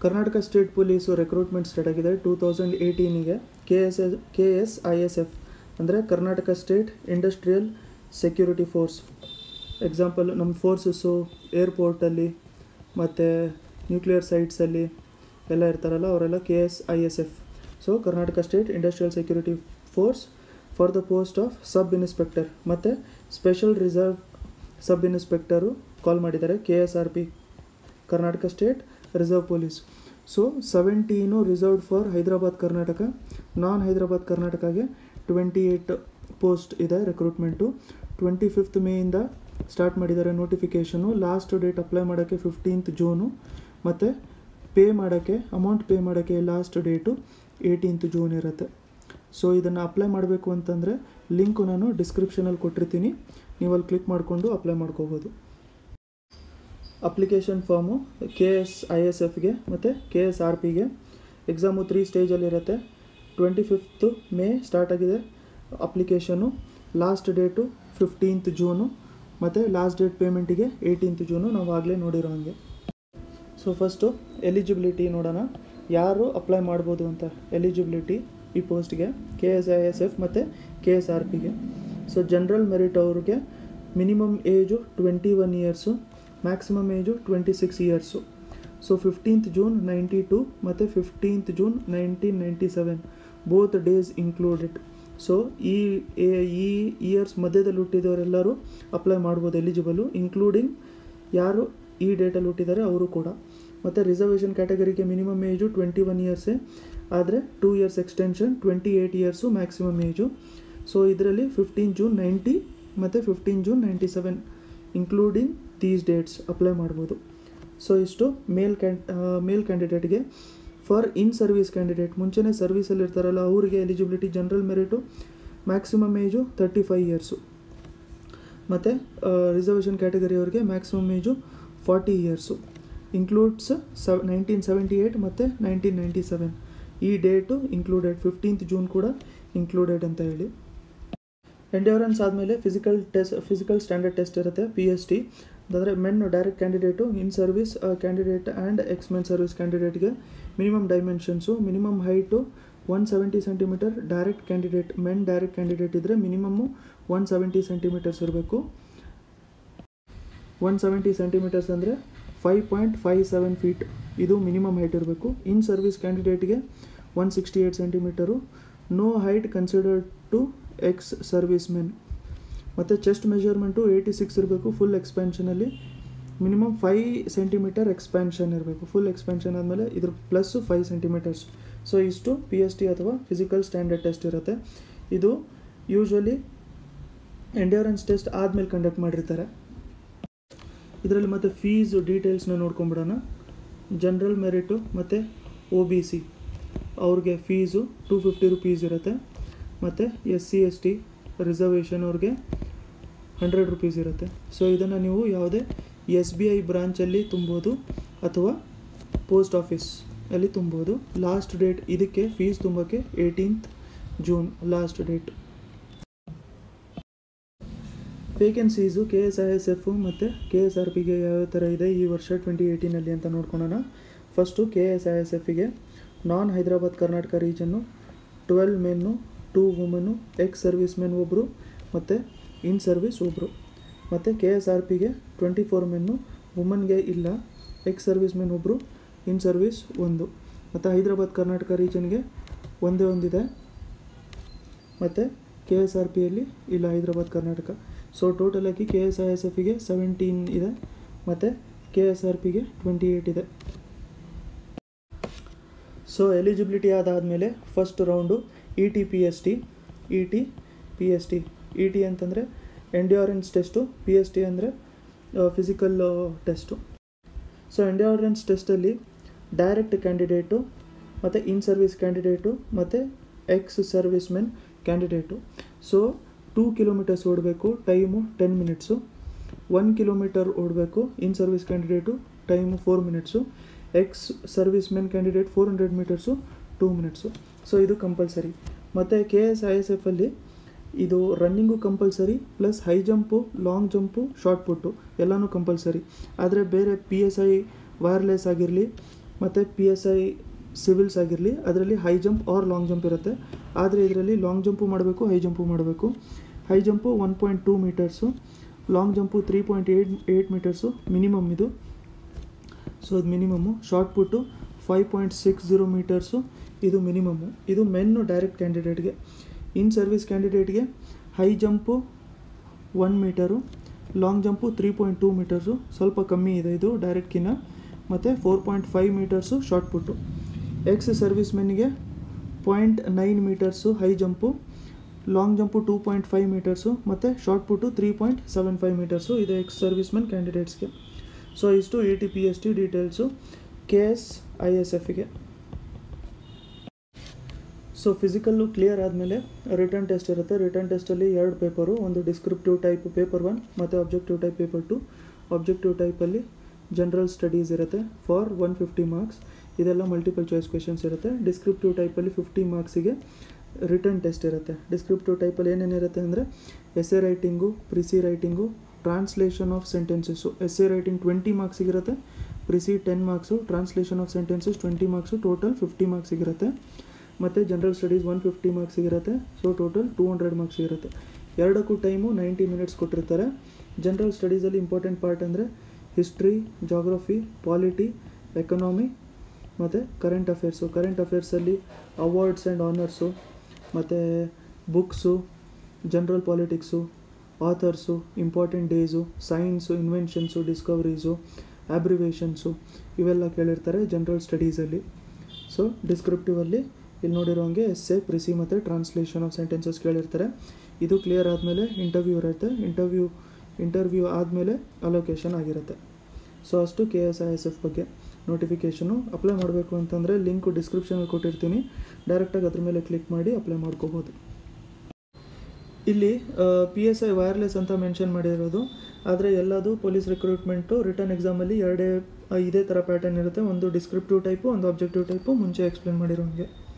Karnataka state police recruitment start ಆಗಿದೆ 2018ಗೆ. KSISF ಅಂದರೆ Karnataka state industrial security force. Example ನಮ್ಮ ಫೋರ್ಸಸ್ಸು ಏರ್ಪೋರ್ಟಲ್ಲಿ ಮತ್ತು ನ್ಯೂಕ್ಲಿಯರ್ ಸೈಟ್ಸಲ್ಲಿ ಎಲ್ಲ ಇರ್ತಾರಲ್ಲ ಅವರೆಲ್ಲ KSISF. So Karnataka state industrial security force for the post of sub inspector ಮತ್ತು special reserve sub inspector call ಮಾಡಿದ್ದಾರೆ KSRP, Karnataka state reserve police. So 17 reserved for Hyderabad Karnataka, non Hyderabad ಕರ್ನಾಟಕಗೆ 28 ಪೋಸ್ಟ್ ಇದೆ ರಿಕ್ರೂಟ್ಮೆಂಟು. 25th ಮೇಯಿಂದ ಸ್ಟಾರ್ಟ್ ಮಾಡಿದ್ದಾರೆ ನೋಟಿಫಿಕೇಷನು. ಲಾಸ್ಟ್ ಡೇಟ್ ಅಪ್ಲೈ ಮಾಡೋಕ್ಕೆ 15th June ಮತ್ತು amount pay ಮಾಡೋಕ್ಕೆ last date 18th June ಇರುತ್ತೆ. ಸೊ ಇದನ್ನು ಅಪ್ಲೈ ಮಾಡಬೇಕು ಅಂತಂದರೆ ಲಿಂಕು ನಾನು ಡಿಸ್ಕ್ರಿಪ್ಷನಲ್ಲಿ ಕೊಟ್ಟಿರ್ತೀನಿ, ನೀವು ಅಲ್ಲಿ ಕ್ಲಿಕ್ ಮಾಡಿಕೊಂಡು ಅಪ್ಲೈ ಮಾಡ್ಕೋಬೋದು. ಅಪ್ಲಿಕೇಶನ್ ಫಾರ್ಮು KSISFಗೆ ಮತ್ತು KSRPಗೆ ಎಕ್ಸಾಮು 3 ಸ್ಟೇಜಲ್ಲಿರುತ್ತೆ. 25th ಮೇ ಸ್ಟಾರ್ಟ್ ಆಗಿದೆ application. Last date 15th June ಮತ್ತು ಲಾಸ್ಟ್ ಡೇಟ್ ಪೇಮೆಂಟಿಗೆ 18th ಜೂನು, ನಾವು ಆಗಲೇ ನೋಡಿರೋ ಹಾಗೆ. ಸೊ ಫಸ್ಟು ಎಲಿಜಿಬಿಲಿಟಿ ನೋಡೋಣ, ಯಾರು ಅಪ್ಲೈ ಮಾಡ್ಬೋದು ಅಂತ. ಎಲಿಜಿಬಿಲಿಟಿ ಈ ಪೋಸ್ಟ್ಗೆ KSISF ಮತ್ತು KSRPಗೆ. ಸೊ ಜನರಲ್ ಮೆರಿಟ್ ಅವ್ರಿಗೆ minimum age 21 years, maximum age 26 years. So 15th June 92 ಮತ್ತು 15th June 1997 both days included. So ಈ ಇಯರ್ಸ್ ಮಧ್ಯದಲ್ಲಿ ಹುಟ್ಟಿದವರೆಲ್ಲರೂ ಅಪ್ಲೈ ಮಾಡ್ಬೋದು, ಎಲಿಜಿಬಲು, ಇನ್ಕ್ಲೂಡಿಂಗ್ ಯಾರು ಈ ಡೇಟಲ್ಲಿ ಹುಟ್ಟಿದ್ದಾರೆ ಅವರು ಕೂಡ. ಮತ್ತು ರಿಸರ್ವೇಷನ್ ಕ್ಯಾಟಗರಿಗೆ ಮಿನಿಮಮ್ ಏಜು 21 ಇಯರ್ಸೇ, ಆದರೆ 2 years extension 28 years maximum age. So ಇದರಲ್ಲಿ 15 ಜೂನ್ 90 ಮತ್ತು 15 June 97 including these dates apply ಮಾಡ್ಬೋದು. ಸೊ ಇಷ್ಟು ಮೇಲ್ ಕ್ಯಾಂಡಿಡೇಟ್ಗೆ. ಫಾರ್ ಇನ್ ಸರ್ವಿಸ್ ಕ್ಯಾಂಡಿಡೇಟ್, ಮುಂಚೆನೇ ಸರ್ವಿಸಲ್ಲಿ ಇರ್ತಾರಲ್ಲ ಅವರಿಗೆ eligibility general merit maximum age 35 years ಮತ್ತು ರಿಸರ್ವೇಷನ್ ಕ್ಯಾಟಗರಿಯವ್ರಿಗೆ ಮ್ಯಾಕ್ಸಿಮಮ್ ಏಜು 40 ಇಯರ್ಸು. ಇನ್ಕ್ಲೂಡ್ಸ್ 1978 ಮತ್ತು 1997 ಈ ಡೇಟು ಇನ್ಕ್ಲೂಡೆಡ್. 15th ಜೂನ್ ಕೂಡ ಇನ್ಕ್ಲೂಡೆಡ್ ಅಂತ ಹೇಳಿ. ಎಂಡ್ಯೂರೆನ್ಸ್ ಆದಮೇಲೆ ಫಿಸಿಕಲ್ ಸ್ಟ್ಯಾಂಡರ್ಡ್ ಟೆಸ್ಟ್ ಇರುತ್ತೆ, PST. ಅಂದರೆ men direct candidate, in service candidate and ex men service ಕ್ಯಾಂಡಿಡೇಟ್ಗೆ minimum dimensions, minimum height 170 centimetre. Direct candidate, men direct candidate ಇದ್ದರೆ ಮಿನಿಮಮ್ಮು 170 ಸೆಂಟಿಮೀಟರ್ಸ್ ಇರಬೇಕು. 170 centimetres ಅಂದರೆ 5.57 ಫೀಟ್, ಇದು ಮಿನಿಮಮ್ ಹೈಟ್ ಇರಬೇಕು. ಇನ್ ಸರ್ವಿಸ್ ಕ್ಯಾಂಡಿಡೇಟ್ಗೆ 168 centimetre. No height considered to ex service men. ಮತ್ತು chest measurement 86 ಇರಬೇಕು. Full ಎಕ್ಸ್ಪ್ಯಾನ್ಷನಲ್ಲಿ ಮಿನಿಮಮ್ 5 ಸೆಂಟಿಮೀಟರ್ ಎಕ್ಸ್ಪ್ಯಾನ್ಷನ್ ಇರಬೇಕು. ಫುಲ್ ಎಕ್ಸ್ಪ್ಯಾನ್ಷನ್ ಆದಮೇಲೆ ಇದ್ರ ಪ್ಲಸ್ಸು 5 ಸೆಂಟಿಮೀಟರ್ಸ್. ಸೊ ಇಷ್ಟು PST ಅಥವಾ ಫಿಸಿಕಲ್ ಸ್ಟ್ಯಾಂಡರ್ಡ್ ಟೆಸ್ಟ್ ಇರುತ್ತೆ. ಇದು ಯೂಶ್ವಲಿ ಎಂಡ್ಯೂರೆನ್ಸ್ ಟೆಸ್ಟ್ ಆದಮೇಲೆ ಕಂಡಕ್ಟ್ ಮಾಡಿರ್ತಾರೆ. ಇದರಲ್ಲಿ ಮತ್ತು ಫೀಸು ಡೀಟೇಲ್ಸ್ನ ನೋಡ್ಕೊಂಬಿಡೋಣ. ಜನರಲ್ ಮೆರಿಟು ಮತ್ತು OBC ಅವ್ರಿಗೆ ಫೀಸು 250 ರುಪೀಸ್ ಇರುತ್ತೆ. ಮತ್ತು SC ST ರಿಸರ್ವೇಷನ್ ಅವ್ರಿಗೆ 100 ರುಪೀಸ್ ಇರುತ್ತೆ. ಸೊ ಇದನ್ನು ನೀವು ಯಾವುದೇ SBI ಬ್ರಾಂಚಲ್ಲಿ ತುಂಬೋದು ಅಥವಾ ಪೋಸ್ಟ್ ಆಫೀಸ್ ಅಲ್ಲಿ ತುಂಬೋದು. ಲಾಸ್ಟ್ ಡೇಟ್ ಇದಕ್ಕೆ ಫೀಸ್ ತುಂಬೋಕ್ಕೆ 18th June last date. Vacancies KSISF ಮತ್ತು KSRPಗೆ ಯಾವ ಥರ ಇದೆ ಈ ವರ್ಷ 2018 ಅಂತ ನೋಡ್ಕೊಳ್ಳೋಣ. ಫಸ್ಟು KSISFಗೆ ನಾನ್ Hyderabad Karnataka region 12 men 2 women, ex service men ಒಬ್ಬರು ಮತ್ತು ಇನ್ ಸರ್ವಿಸ್ ಒಬ್ಬರು. ಮತ್ತು KSRPಗೆ 24 ಮೆನ್ನು, ವುಮನ್ಗೆ ಇಲ್ಲ, ಎಕ್ಸ್ ಸರ್ವಿಸ್ ಮೆನ್ ಒಬ್ಬರು, ಇನ್ ಸರ್ವಿಸ್ 1. ಮತ್ತು ಹೈದರಾಬಾದ್ ಕರ್ನಾಟಕ ರೀಜನ್ಗೆ ಒಂದಿದೆ. ಮತ್ತು KSRPಯಲ್ಲಿ ಇಲ್ಲ ಹೈದರಾಬಾದ್ ಕರ್ನಾಟಕ. ಸೊ ಟೋಟಲಾಗಿ KSISFಗೆ 17 ಇದೆ ಮತ್ತು KSRPಗೆ 28 ಇದೆ. ಸೊ ಎಲಿಜಿಬಿಲಿಟಿ ಆದಾದಮೇಲೆ ಫಸ್ಟ್ ರೌಂಡು ET ಅಂತಂದರೆ ಎಂಡ್ಯೂರೆನ್ಸ್ ಟೆಸ್ಟು, PST ಅಂದರೆ ಫಿಸಿಕಲ್ ಟೆಸ್ಟು. ಸೊ ಎಂಡ್ಯೂರೆನ್ಸ್ ಟೆಸ್ಟಲ್ಲಿ ಡೈರೆಕ್ಟ್ ಕ್ಯಾಂಡಿಡೇಟು ಮತ್ತು ಇನ್ ಸರ್ವಿಸ್ ಕ್ಯಾಂಡಿಡೇಟು ಮತ್ತು ex service men candidate. So 2 kilometres ಓಡಬೇಕು, ಟೈಮು 10 ಮಿನಿಟ್ಸು. 1 ಕಿಲೋಮೀಟರ್ ಓಡಬೇಕು in service candidate, time 4 minutes. Ex service men candidate 400 metres 2 minutes. So ಇದು compulsory. ಮತ್ತು KSISFಲ್ಲಿ ಇದು running compulsory, plus high jump, long jump, shot put ಎಲ್ಲನೂ compulsory. ಆದರೆ ಬೇರೆ PSI wireless ಆಗಿರಲಿ ಮತ್ತು PSI ಸಿವಿಲ್ಸ್ ಆಗಿರಲಿ ಅದರಲ್ಲಿ high jump or long jump ಇರುತ್ತೆ. ಆದರೆ ಇದರಲ್ಲಿ ಲಾಂಗ್ ಜಂಪು ಮಾಡಬೇಕು, ಹೈ ಜಂಪು ಮಾಡಬೇಕು. High jump 1.2 metres, long jump 3.8 metres minimum ಇದು. ಸೊ ಅದು ಮಿನಿಮಮ್ಮು. ಶಾರ್ಟ್ ಪುಟ್ಟು 5.60 ಮೀಟರ್ಸು ಇದು ಮಿನಿಮಮ್ಮು. ಇದು ಮೆನ್ನು ಡೈರೆಕ್ಟ್ ಕ್ಯಾಂಡಿಡೇಟ್ಗೆ. ಇನ್ ಸರ್ವಿಸ್ ಕ್ಯಾಂಡಿಡೇಟ್ಗೆ high jump 1 metre, long jump 3.2 metres, ಸ್ವಲ್ಪ ಕಮ್ಮಿ ಇದೆ ಇದು ಡೈರೆಕ್ಟ್ಗಿನ್ನ. ಮತ್ತು 4.5 metres shot put. Ex service ಮೆನ್ನಿಗೆ 0.9 metres high jump, long jump 2.5 metres ಮತ್ತು ಶಾರ್ಟ್ ಪುಟ್ಟು 3.75 ಮೀಟರ್ಸು ಇದು ಎಕ್ಸ್ ಸರ್ವಿಸ್ ಮೆನ್ ಕ್ಯಾಂಡಿಡೇಟ್ಸ್ಗೆ. ಸೊ ಇಷ್ಟು ETPST ಡೀಟೇಲ್ಸು KS ISFಗೆ. ಸೊ ಫಿಸಿಕಲ್ಲು ಕ್ಲಿಯರ್ ಆದಮೇಲೆ ರಿಟರ್ನ್ ಟೆಸ್ಟ್ ಇರುತ್ತೆ. ರಿಟರ್ನ್ ಟೆಸ್ಟಲ್ಲಿ 2 ಪೇಪರು, ಒಂದು ಡಿಸ್ಕ್ರಿಪ್ಟಿವ್ ಟೈಪ್ ಪೇಪರ್ 1 ಮತ್ತು ಆಬ್ಜೆಕ್ಟಿವ್ ಟೈಪ್ ಪೇಪರ್ 2. ಆಬ್ಜೆಕ್ಟಿವ್ ಟೈಪಲ್ಲಿ ಜನರಲ್ ಸ್ಟಡೀಸ್ ಇರುತ್ತೆ ಫಾರ್ 150 ಮಾರ್ಕ್ಸ್. ಇದೆಲ್ಲ ಮಲ್ಟಿಪಲ್ ಚಾಯ್ಸ್ ಕ್ವೆಶನ್ಸ್ ಇರುತ್ತೆ. ಡಿಸ್ಕ್ರಿಪ್ಟಿವ್ ಟೈಪಲ್ಲಿ 50 ಮಾರ್ಕ್ಸಿಗೆ ರಿಟರ್ನ್ ಟೆಸ್ಟ್ ಇರುತ್ತೆ. ಡಿಸ್ಕ್ರಿಪ್ಟಿವ್ ಟೈಪಲ್ಲಿ ಏನೇನಿರುತ್ತೆ ಅಂದರೆ essay writing, precis writing, translation of sentences. Essay writing 20 ಮಾರ್ಕ್ಸಿಗಿರುತ್ತೆ, precis 10 marks, translation of sentences 20 marks, total 50 ಮಾರ್ಕ್ಸಿಗಿರುತ್ತೆ. ಮತ್ತು ಜನರಲ್ ಸ್ಟಡೀಸ್ 150 ಮಾರ್ಕ್ಸಿಗಿರುತ್ತೆ. ಸೊ ಟೋಟಲ್ 200 ಮಾರ್ಕ್ಸಿಗಿರುತ್ತೆ. ಎರಡಕ್ಕೂ ಟೈಮು 90 ಮಿನಿಟ್ಸ್ ಕೊಟ್ಟಿರ್ತಾರೆ. ಜನರಲ್ ಸ್ಟಡೀಸಲ್ಲಿ ಇಂಪಾರ್ಟೆಂಟ್ ಪಾರ್ಟ್ ಅಂದರೆ ಹಿಸ್ಟ್ರಿ, ಜಾಗ್ರಫಿ, ಪಾಲಿಟಿ, ಎಕನಾಮಿ ಮತ್ತು ಕರೆಂಟ್ ಅಫೇರ್ಸು. ಕರೆಂಟ್ ಅಫೇರ್ಸಲ್ಲಿ ಅವಾರ್ಡ್ಸ್ ಆ್ಯಂಡ್ ಆನರ್ಸು ಮತ್ತು books, general politics, authors, important days, science, inventions, discoveries, abbreviations ಇವೆಲ್ಲ ಕೇಳಿರ್ತಾರೆ ಜನರಲ್ ಸ್ಟಡೀಸಲ್ಲಿ. ಸೊ ಡಿಸ್ಕ್ರಿಪ್ಟಿವಲ್ಲಿ ಇಲ್ಲಿ ನೋಡಿರೋ ಹಂಗೆ ಎಸ್ಸೆ, ಪ್ರಿಸಿ ಮತ್ತು ಟ್ರಾನ್ಸ್ಲೇಷನ್ ಆಫ್ ಸೆಂಟೆನ್ಸಸ್ ಕೇಳಿರ್ತಾರೆ. ಇದು ಕ್ಲಿಯರ್ ಆದಮೇಲೆ ಇಂಟರ್ವ್ಯೂ ಇರುತ್ತೆ. ಇಂಟರ್ವ್ಯೂ ಆದಮೇಲೆ ಅಲೋಕೇಶನ್ ಆಗಿರುತ್ತೆ. ಸೊ ಅಷ್ಟು KS ISF ಬಗ್ಗೆ. ನೋಟಿಫಿಕೇಷನು ಅಪ್ಲೈ ಮಾಡಬೇಕು ಅಂತಂದರೆ ಲಿಂಕು ಡಿಸ್ಕ್ರಿಪ್ಷನಲ್ಲಿ ಕೊಟ್ಟಿರ್ತೀನಿ, ಡೈರೆಕ್ಟಾಗಿ ಅದ್ರ ಮೇಲೆ ಕ್ಲಿಕ್ ಮಾಡಿ ಅಪ್ಲೈ ಮಾಡ್ಕೋಬೋದು. ಇಲ್ಲಿ PSI ವೈರ್ಲೆಸ್ ಅಂತ ಮೆನ್ಷನ್ ಮಾಡಿರೋದು, ಆದರೆ ಎಲ್ಲದು ಪೊಲೀಸ್ ರಿಕ್ರೂಟ್ಮೆಂಟು ರಿಟರ್ನ್ ಎಕ್ಸಾಮಲ್ಲಿ ಇದೇ ಥರ ಪ್ಯಾಟರ್ನ್ ಇರುತ್ತೆ. ಒಂದು ಡಿಸ್ಕ್ರಿಪ್ಟಿವ್ ಟೈಪು, ಒಂದು ಆಬ್ಜೆಕ್ಟಿವ್ ಟೈಪು, ಮುಂಚೆ ಎಕ್ಸ್ಪ್ಲೇನ್ ಮಾಡಿರೋ ಹಾಗೆ.